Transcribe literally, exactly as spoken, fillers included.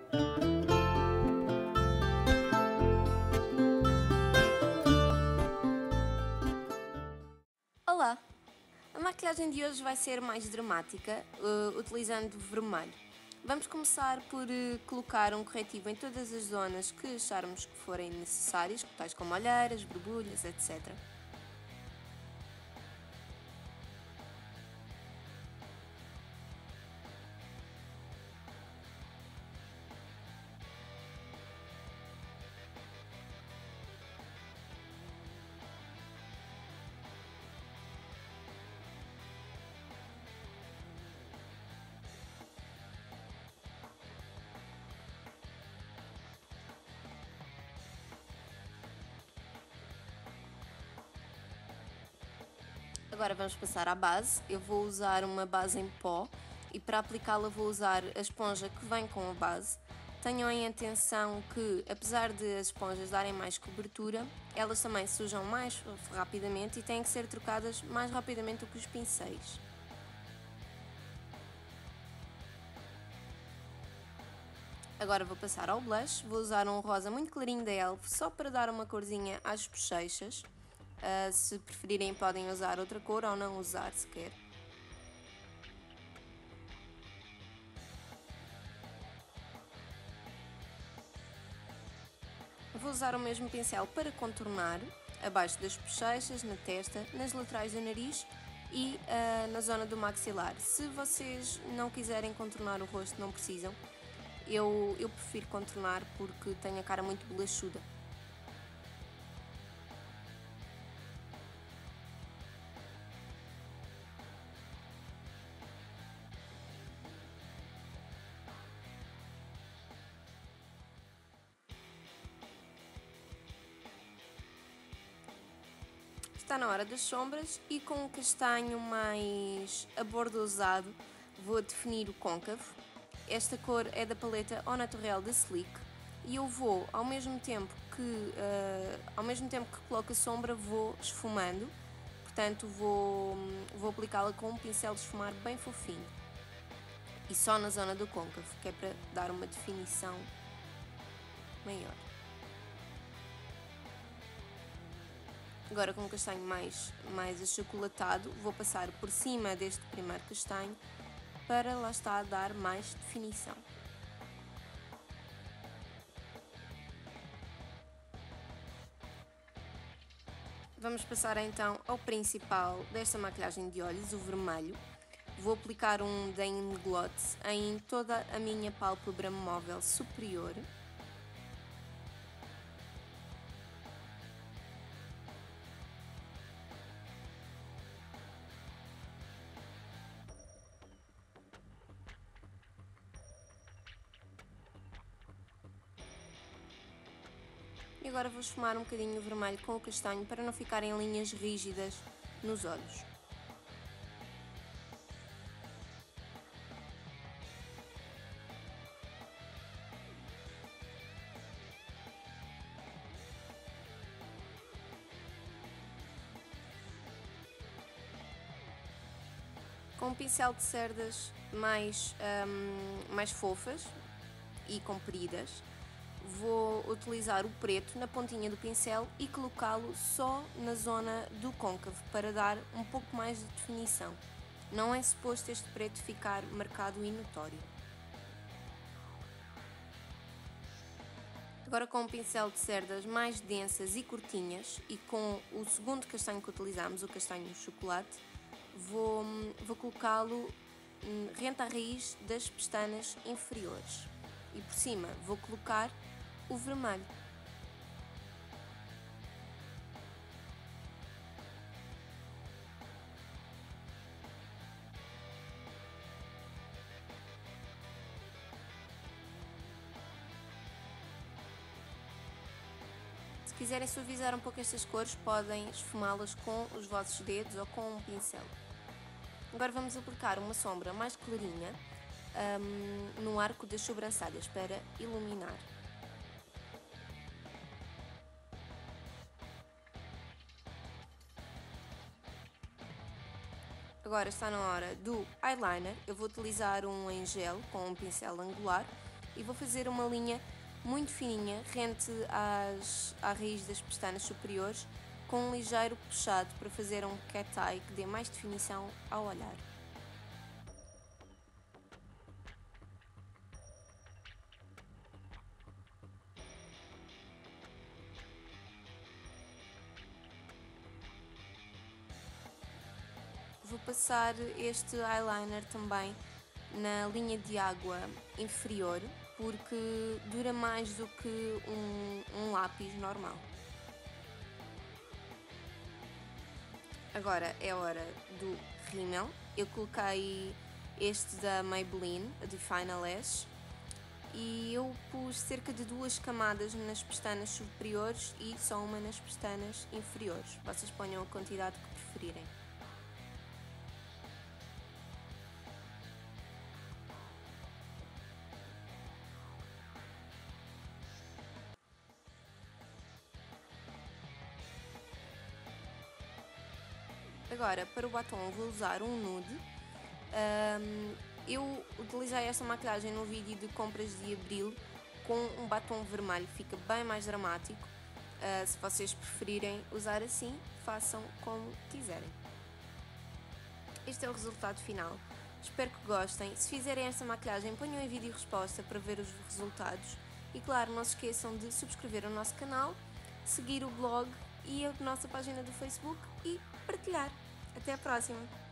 Olá! A maquilhagem de hoje vai ser mais dramática, uh, utilizando vermelho. Vamos começar por uh, colocar um corretivo em todas as zonas que acharmos que forem necessárias, tais como olheiras, borbulhas, etcétera. Agora vamos passar à base. Eu vou usar uma base em pó e para aplicá-la vou usar a esponja que vem com a base. Tenham em atenção que, apesar de as esponjas darem mais cobertura, elas também sujam mais rapidamente e têm que ser trocadas mais rapidamente do que os pincéis. Agora vou passar ao blush. Vou usar um rosa muito clarinho da Elf só para dar uma corzinha às bochechas. Uh, se preferirem podem usar outra cor ou não usar sequer. Vou usar o mesmo pincel para contornar abaixo das bochechas, na testa, nas laterais do nariz e uh, na zona do maxilar. Se vocês não quiserem contornar o rosto, não precisam. Eu, eu prefiro contornar porque tenho a cara muito bolachuda. Está na hora das sombras e com o castanho mais abordosado vou definir o côncavo. Esta cor é da paleta Au Naturel da Sleek e eu vou, ao mesmo tempo que, uh, ao mesmo tempo que coloco a sombra, vou esfumando. Portanto, vou, vou aplicá-la com um pincel de esfumar bem fofinho. E só na zona do côncavo, que é para dar uma definição maior. Agora com um castanho mais, mais achocolatado, vou passar por cima deste primeiro castanho para lá está dar mais definição. Vamos passar então ao principal desta maquilhagem de olhos, o vermelho. Vou aplicar um da Inglot em toda a minha pálpebra móvel superior. E agora vou esfumar um bocadinho o vermelho com o castanho para não ficarem linhas rígidas nos olhos. Com um pincel de cerdas mais, um, mais fofas e compridas, vou utilizar o preto na pontinha do pincel e colocá-lo só na zona do côncavo para dar um pouco mais de definição. Não é suposto este preto ficar marcado e notório. Agora com um pincel de cerdas mais densas e curtinhas e com o segundo castanho que utilizamos, o castanho chocolate, vou, vou colocá-lo rente à raiz das pestanas inferiores. E por cima vou colocar o vermelho. Se quiserem suavizar um pouco estas cores, podem esfumá-las com os vossos dedos ou com um pincel. Agora vamos aplicar uma sombra mais clarinha um, no arco das sobrancelhas para iluminar. Agora está na hora do eyeliner. Eu vou utilizar um em gel com um pincel angular e vou fazer uma linha muito fininha rente às, à raiz das pestanas superiores, com um ligeiro puxado para fazer um cat eye que dê mais definição ao olhar. Vou passar este eyeliner também na linha de água inferior, porque dura mais do que um, um lápis normal. Agora é hora do rímel. Eu coloquei este da Maybelline, a Define Lash, e eu pus cerca de duas camadas nas pestanas superiores e só uma nas pestanas inferiores. Vocês ponham a quantidade que preferirem. Agora, para o batom vou usar um nude. Um, eu utilizei esta maquilhagem no vídeo de compras de abril com um batom vermelho, fica bem mais dramático. Uh, se vocês preferirem usar assim, façam como quiserem. Este é o resultado final. Espero que gostem. Se fizerem esta maquilhagem, ponham em vídeo resposta para ver os resultados. E claro, não se esqueçam de subscrever o nosso canal, seguir o blog e a nossa página do Facebook e partilhar. Até a próxima!